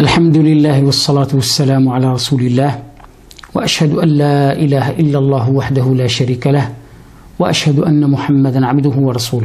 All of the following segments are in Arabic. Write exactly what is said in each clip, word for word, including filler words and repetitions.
الحمد لله والصلاة والسلام على رسول الله، وأشهد أن لا إله إلا الله وحده لا شريك له، وأشهد أن محمدا عبده ورسوله.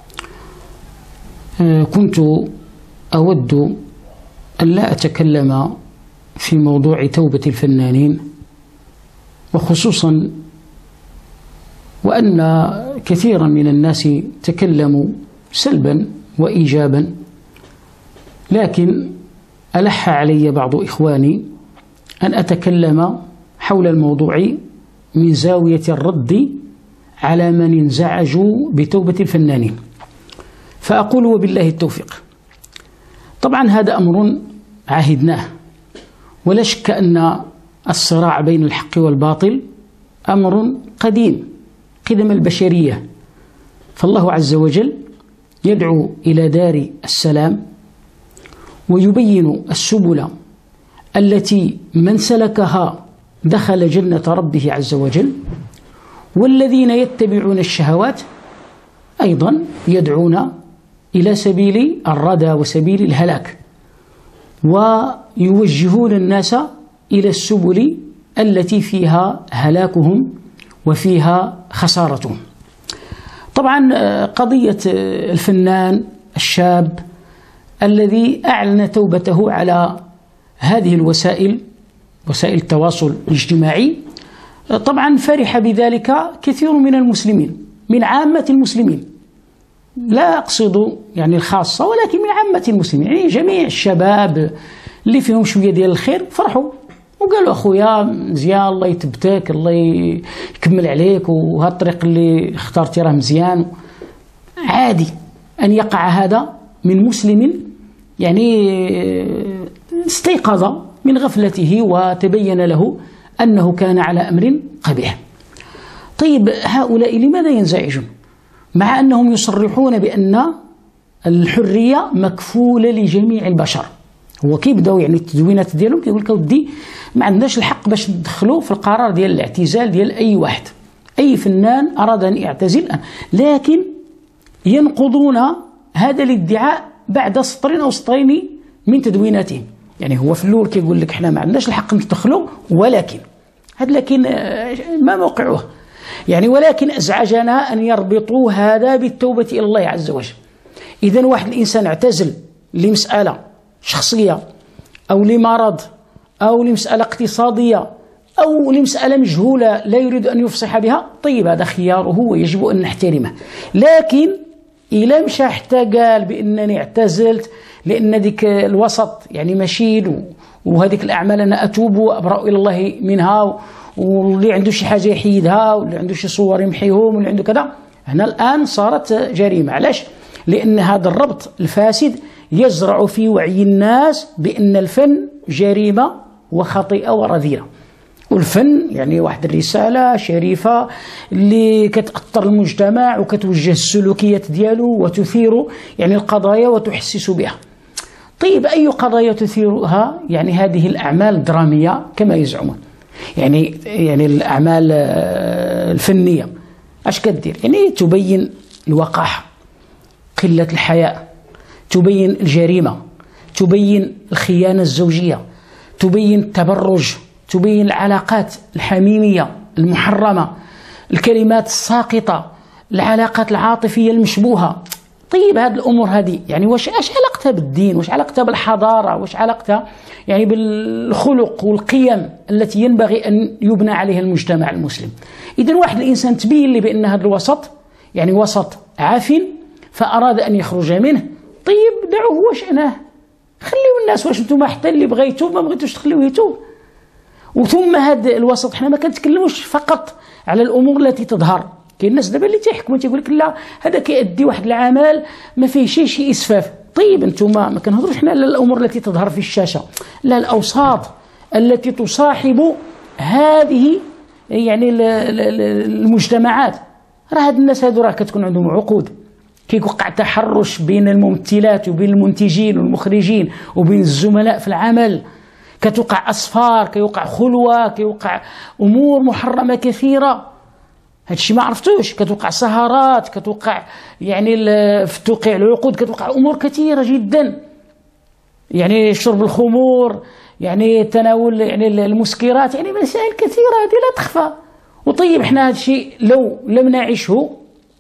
كنت أود أن لا أتكلم في موضوع توبة الفنانين، وخصوصا وأن كثيرا من الناس تكلموا سلبا وإيجابا، لكن ألح علي بعض إخواني أن أتكلم حول الموضوع من زاوية الرد على من انزعجوا بتوبة الفنانين، فأقول وبالله التوفيق. طبعا هذا أمر عهدناه، ولا شك أن الصراع بين الحق والباطل أمر قديم قدم البشرية، فالله عز وجل يدعو إلى دار السلام ويبين السبل التي من سلكها دخل جنة ربه عز وجل، والذين يتبعون الشهوات أيضا يدعون إلى سبيل الردى وسبيل الهلاك، ويوجهون الناس إلى السبل التي فيها هلاكهم وفيها خسارتهم. طبعا قضية الفنان الشاب الذي أعلن توبته على هذه الوسائل، وسائل التواصل الاجتماعي، طبعا فرح بذلك كثير من المسلمين، من عامة المسلمين، لا أقصد يعني الخاصة، ولكن من عامة المسلمين، يعني جميع الشباب اللي فيهم شوية ديال الخير فرحوا وقالوا أخويا مزيان، الله يتبتك، الله يكمل عليك، وهذا الطريق اللي اخترتي راه مزيان. عادي أن يقع هذا من مسلم يعني استيقظ من غفلته وتبين له أنه كان على أمر قبيح. طيب هؤلاء لماذا ينزعجون مع أنهم يصرحون بأن الحرية مكفولة لجميع البشر؟ هو كيبداو يعني التدوينات ديالهم كيقول لك ودي ما عندناش الحق باش ندخلوا في القرار ديال الاعتزال ديال أي واحد، أي فنان أراد أن يعتزل، لكن ينقضون هذا الادعاء بعد سطرين أو سطرين من تدويناتهم. يعني هو في الأول كيقول لك احنا ما عندناش الحق ندخلوا، ولكن هذا لكن ما موقعه يعني، ولكن أزعجنا أن يربطوا هذا بالتوبة إلى الله عز وجل. إذن واحد الإنسان اعتزل لمسألة شخصية أو لمرض أو لمسألة اقتصادية أو لمسألة مجهولة لا يريد أن يفصح بها، طيب هذا خياره ويجب أن نحترمه. لكن إلا مشى حتى قال بأنني اعتزلت لأن ديك الوسط يعني مشيد، وهذيك الأعمال أنا أتوب وأبرأ إلى الله منها، واللي عنده شي حاجة يحيدها، واللي عنده شي صور يمحيهم، واللي عنده كذا، هنا الآن صارت جريمة. علاش؟ لأن هذا الربط الفاسد يزرع في وعي الناس بأن الفن جريمة وخطيئة ورذيلة، والفن يعني واحد الرسالة شريفة اللي كتأثر المجتمع وكتوجه السلوكيات ديالو وتثير يعني القضايا وتحسس بها. طيب أي قضايا تثيرها؟ يعني هذه الأعمال الدرامية كما يزعمون، يعني يعني الأعمال الفنية اش كدير؟ يعني تبين الوقاحة، قلة الحياء، تبين الجريمة، تبين الخيانة الزوجية، تبين التبرج، تبين العلاقات الحميمية المحرمة، الكلمات الساقطة، العلاقات العاطفية المشبوهة. طيب هذه الأمور هذه يعني واش اش علاقتها بالدين؟ واش علاقتها بالحضارة؟ واش علاقتها يعني بالخلق والقيم التي ينبغي أن يبنى عليها المجتمع المسلم؟ إذن واحد الإنسان تبين لي بأن هذا الوسط يعني وسط عافن فأراد أن يخرج منه، طيب دعوه وشأنه، خليوا الناس، واش انتم حتى اللي بغى يتوب ما بغيتوش تخليوه يتوب؟ وثم هذا الوسط حنا ما كنتكلموش فقط على الامور التي تظهر، كاين الناس دابا اللي تيحكموا تيقول لك لا هذا كيؤدي واحد العمل ما فيه شي شي اسفاف. طيب انتم ما كنهضروش حنا على الامور التي تظهر في الشاشه، لا الاوساط التي تصاحب هذه يعني المجتمعات. راه هاد الناس هادو راه كتكون عندهم عقود، كيوقع تحرش بين الممثلات وبين المنتجين والمخرجين وبين الزملاء في العمل، كتوقع أسفار، كيوقع خلوة، كيوقع أمور محرمة كثيرة. هادشي ما عرفتوش، كتوقع سهرات، كتوقع يعني في توقيع العقود، كتوقع أمور كثيرة جدا. يعني شرب الخمور، يعني تناول يعني المسكرات، يعني مسائل كثيرة هذه لا تخفى. وطيب احنا هذا الشيء لو لم نعيشه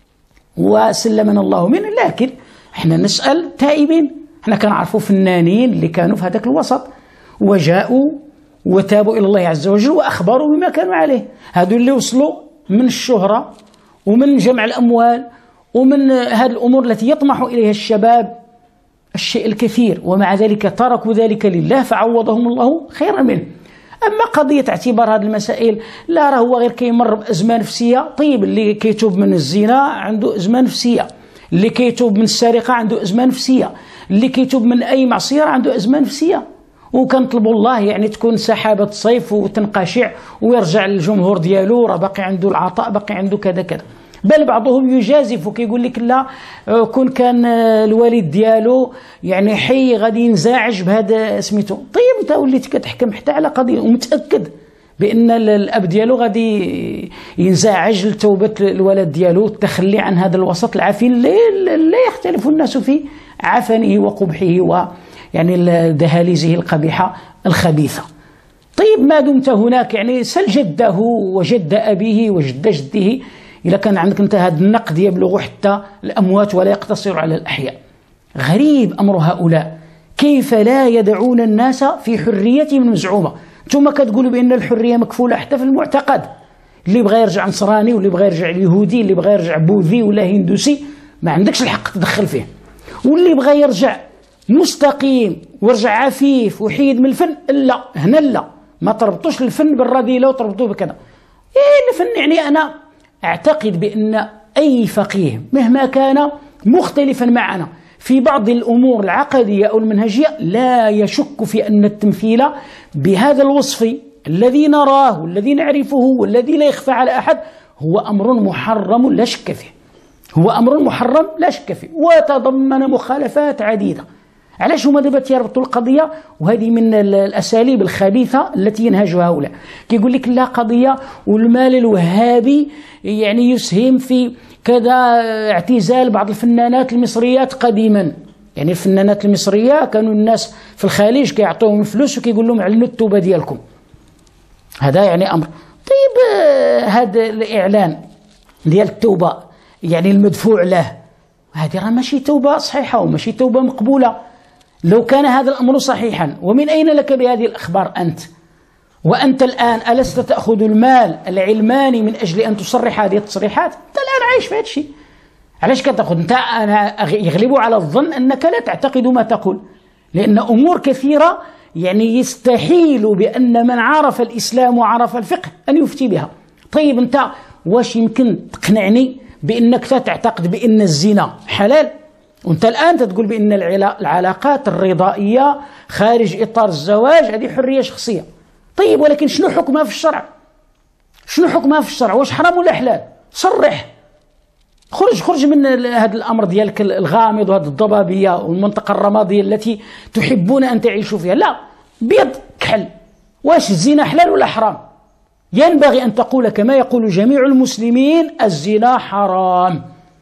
وسلمنا الله منه، لكن احنا نسأل تائبين. احنا كنعرفوا فنانين اللي كانوا في هذاك الوسط وجاءوا وتابوا إلى الله عز وجل وأخبروا بما كانوا عليه. هذو اللي وصلوا من الشهرة ومن جمع الأموال ومن هذه الأمور التي يطمح إليها الشباب الشيء الكثير، ومع ذلك تركوا ذلك لله فعوضهم الله خيرا منه. أما قضية اعتبار هذه المسائل، لا راه هو غير كيمر بأزمة نفسية. طيب اللي كيتوب من الزنا عنده أزمة نفسية، اللي كيتوب من السرقة عنده أزمة نفسية، اللي كيتوب من أي معصية عنده أزمة نفسية. وكنطلبوا الله يعني تكون سحابة صيف وتنقشع ويرجع للجمهور ديالو، راه باقي عنده العطاء، باقي عنده كذا كذا. بل بعضهم يجازف وكيقول لك لا، كون كان الوالد ديالو يعني حي غادي ينزعج بهذا سميتو. طيب انت وليت كتحكم حتى على قضيه ومتاكد بان الاب ديالو غادي ينزعج لتوبه الولد ديالو والتخلي عن هذا الوسط العفن اللي لا يختلف الناس في عفنه وقبحه ويعني دهاليزه القبيحه الخبيثه. طيب ما دمت هناك يعني سل جده وجد ابيه وجد جده، إذا كان عندك أنت هذا النقد يبلغ حتى الأموات ولا يقتصر على الأحياء. غريب أمر هؤلاء، كيف لا يدعون الناس في حريتهم المزعومة. ثم كتقولوا بأن الحرية مكفولة حتى في المعتقد. اللي بغى يرجع نصراني، واللي بغى يرجع اليهودي، اللي بغى يرجع بوذي ولا هندوسي، ما عندكش الحق تدخل فيه. واللي بغى يرجع مستقيم ويرجع عفيف وحيد من الفن، لا هنا لا، ما تربطوش الفن بالرذيلة وتربطوه بكذا. إيه الفن يعني أنا أعتقد بأن أي فقيه مهما كان مختلفا معنا في بعض الأمور العقدية أو المنهجية لا يشك في أن التمثيل بهذا الوصف الذي نراه والذي نعرفه والذي لا يخفى على أحد هو أمر محرم لا شك فيه، هو أمر محرم لا شك فيه، وتضمن مخالفات عديدة. علاش هما دابا تيربطوا القضيه؟ وهذه من الاساليب الخبيثه التي ينهجها هؤلاء. كيقول لك لا قضيه والمال الوهابي يعني يسهم في كذا اعتزال بعض الفنانات المصريات قديما. يعني الفنانات المصريه كانوا الناس في الخليج كيعطوهم الفلوس وكيقول لهم علنوا التوبه ديالكم. هذا يعني امر. طيب هذا الاعلان ديال التوبه يعني المدفوع له، هذه راه ماشي توبه صحيحه وماشي توبه مقبوله. لو كان هذا الأمر صحيحا، ومن أين لك بهذه الأخبار أنت؟ وأنت الآن ألست تأخذ المال العلماني من أجل أن تصرح هذه التصريحات؟ أنت الآن عايش في هذا الشيء. علاش كتأخذ؟ أنت أنا يغلب على الظن أنك لا تعتقد ما تقول، لأن أمور كثيرة يعني يستحيل بأن من عرف الإسلام وعرف الفقه أن يفتي بها. طيب أنت واش يمكن تقنعني بأنك تعتقد بأن الزنا حلال؟ وانت الآن تقول بأن العلاقات الرضائية خارج إطار الزواج هذه حرية شخصية. طيب ولكن شنو حكمها في الشرع؟ شنو حكمها في الشرع؟ واش حرام ولا حلال؟ صرح، خرج خرج من هذا الأمر ديالك الغامض وهذه الضبابية والمنطقة الرمادية التي تحبون أن تعيشوا فيها. لا، بيض كحل. واش الزنا حلال ولا حرام؟ ينبغي أن تقول كما يقول جميع المسلمين الزنا حرام.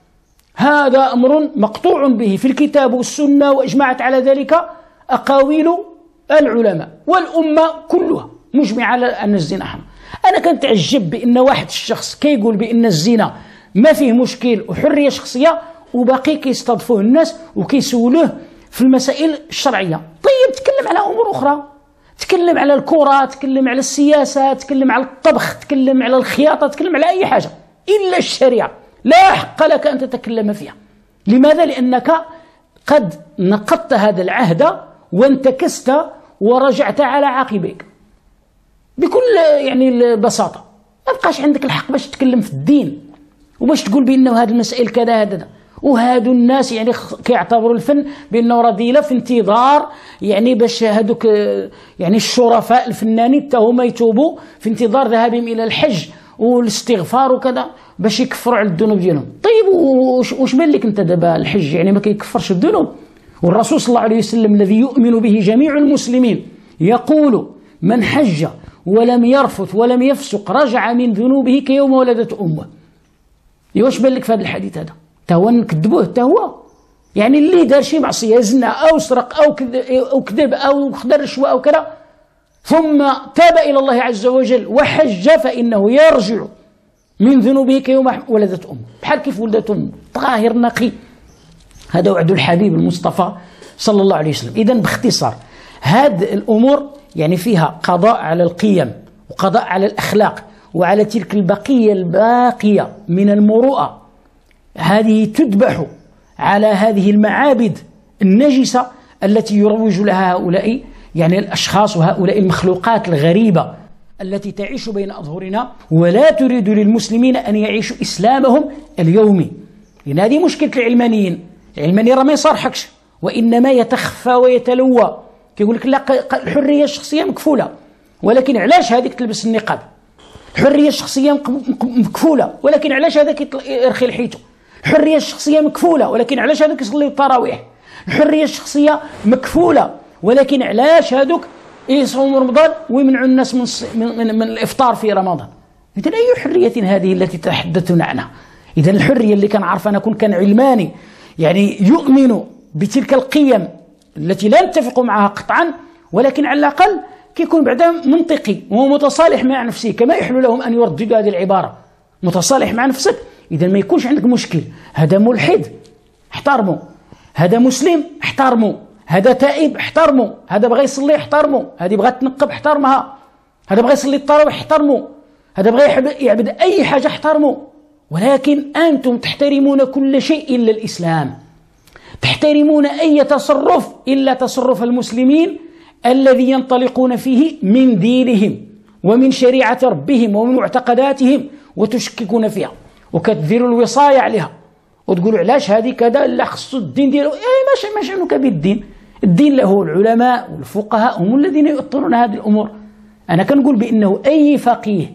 هذا أمر مقطوع به في الكتاب والسنة، وإجمعت على ذلك أقاويل العلماء والأمة كلها مجمعة على أن الزنا حرام. أنا كنت تعجب بأن واحد الشخص كيقول بأن الزنا ما فيه مشكل وحرية شخصية، وباقي كيستضفوه الناس وكيسولوه في المسائل الشرعية. طيب تكلم على أمور أخرى، تكلم على الكرة، تكلم على السياسة، تكلم على الطبخ، تكلم على الخياطة، تكلم على أي حاجة إلا الشريعة لا حق لك أن تتكلم فيها. لماذا؟ لأنك قد نقضت هذا العهد وانتكست ورجعت على عقبيك بكل يعني البساطة. ما بقاش عندك الحق باش تتكلم في الدين وباش تقول بأنه هذه المسائل كذا هذا. وهادو الناس يعني كيعتبروا الفن بأنه رذيلة في انتظار يعني باش هادوك يعني الشرفاء الفنانين حتى هما يتوبوا في انتظار ذهابهم إلى الحج والاستغفار وكذا باش يكفروا على الذنوب ديالهم. طيب واش بان لك انت دابا الحج يعني ما كيكفرش الذنوب؟ والرسول صلى الله عليه وسلم الذي يؤمن به جميع المسلمين يقول من حج ولم يرفث ولم يفسق رجع من ذنوبه كيوم ولدت امه. واش بان لك في هذا الحديث هذا؟ تا هو نكذبوه، تا هو يعني اللي دار شي معصية زنا أو سرق أو أو كذب أو خد رشوة أو كذا ثم تاب إلى الله عز وجل وحج فإنه يرجع من ذنوبه كيوم ولدت أمه، بحال كيف ولدت أمه طاهر نقي. هذا وعد الحبيب المصطفى صلى الله عليه وسلم. إذن باختصار هذه الأمور يعني فيها قضاء على القيم وقضاء على الأخلاق وعلى تلك البقية الباقية من المروءة، هذه تذبح على هذه المعابد النجسة التي يروج لها هؤلاء يعني الأشخاص وهؤلاء المخلوقات الغريبة التي تعيش بين أظهرنا ولا تريد للمسلمين أن يعيشوا إسلامهم اليومي. لأن هذه مشكلة العلمانيين. العلماني راه ما يصارحكش وإنما يتخفى ويتلوى، كيقول لك لا الحرية الشخصية مكفولة، ولكن علاش هذيك تلبس النقاب؟ الحرية الشخصية مكفولة، ولكن علاش هذاك يرخي لحيته؟ الحرية الشخصية مكفولة، ولكن علاش هذوك يصليوا التراويح؟ الحرية الشخصية مكفولة، ولكن علاش هذوك يصوموا رمضان ويمنعوا الناس من, من, من, من الإفطار في رمضان؟ إذن أي حرية هذه التي تحدثنا عنها؟ إذن الحرية اللي كان عارف أنا كون كان علماني يعني يؤمن بتلك القيم التي لا نتفق معها قطعا، ولكن على الأقل كيكون بعدا منطقي ومتصالح مع نفسه، كما يحلو لهم أن يرددوا هذه العبارة متصالح مع نفسك. إذا ما يكونش عندك مشكل، هذا ملحد احترمه، هذا مسلم احترمه، هذا تائب احترمه، هذا بغى يصلي احترمه، هذه بغى تنقب احترمها، هذا بغى يصلي التراويح احترمه، هذا بغى يعبد أي حاجة احترمه. ولكن أنتم تحترمون كل شيء إلا الإسلام، تحترمون أي تصرف إلا تصرف المسلمين الذي ينطلقون فيه من دينهم ومن شريعة ربهم ومن معتقداتهم، وتشككون فيها وكتديروا الوصاية عليها وتقولوا علاش هذه كذا، لا خصو الدين ديالو. اي ماشي ماشي شأنك بالدين، الدين له العلماء والفقهاء هم الذين يؤطرون هذه الأمور. أنا كنقول بأنه أي فقيه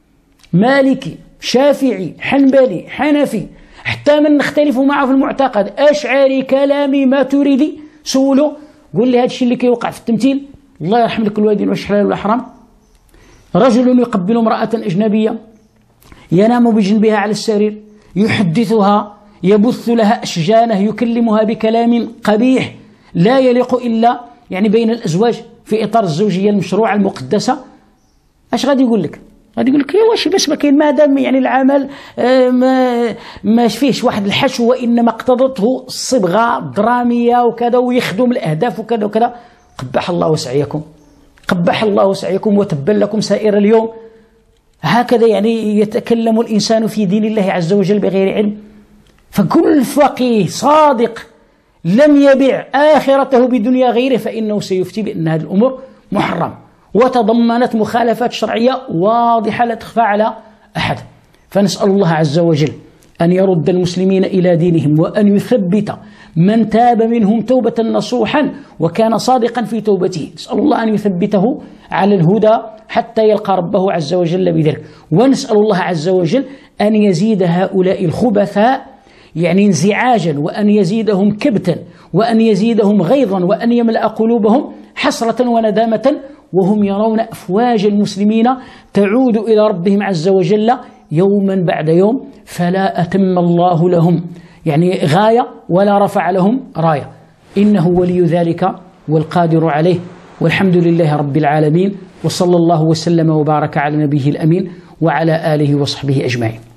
مالكي شافعي حنبلي حنفي حتى من نختلف معه في المعتقد أشعري كلامي ما تريدي سولو، قول لي هذا الشيء اللي كيوقع في التمثيل الله يرحم لك الوالدين واش حلال ولا حرام. رجل يقبل امرأة أجنبية ينام بجنبها على السرير يحدثها يبث لها أشجانه يكلمها بكلام قبيح لا يليق إلا يعني بين الأزواج في إطار الزوجية المشروعة المقدسة. اش غادي يقول لك؟ غادي يقول لك واش باش ما كاين ما دام يعني العمل ما ما فيهش واحد الحشو وإنما اقتضته الصبغة الدرامية وكذا ويخدم الأهداف وكذا وكذا. قبح الله سعيكم، قبح الله سعيكم وتبا لكم سائر اليوم. هكذا يعني يتكلم الإنسان في دين الله عز وجل بغير علم. فكل فقيه صادق لم يبع آخرته بدنيا غيره فإنه سيفتي بأن هذه الأمور محرم وتضمنت مخالفات شرعية واضحة لا تخفى على أحد. فنسأل الله عز وجل أن يرد المسلمين إلى دينهم وأن يثبت من تاب منهم توبة نصوحا وكان صادقا في توبته. نسأل الله أن يثبته على الهدى حتى يلقى ربه عز وجل بذلك. ونسأل الله عز وجل أن يزيد هؤلاء الخبثاء يعني انزعاجا، وأن يزيدهم كبتا، وأن يزيدهم غيظا، وأن يملأ قلوبهم حسرة وندامة وهم يرون أفواج المسلمين تعود إلى ربهم عز وجل يوما بعد يوم، فلا أتم الله لهم يعني غاية ولا رفع لهم راية. إنه ولي ذلك والقادر عليه، والحمد لله رب العالمين، وصلى الله وسلم وبارك على نبيه الأمين وعلى آله وصحبه أجمعين.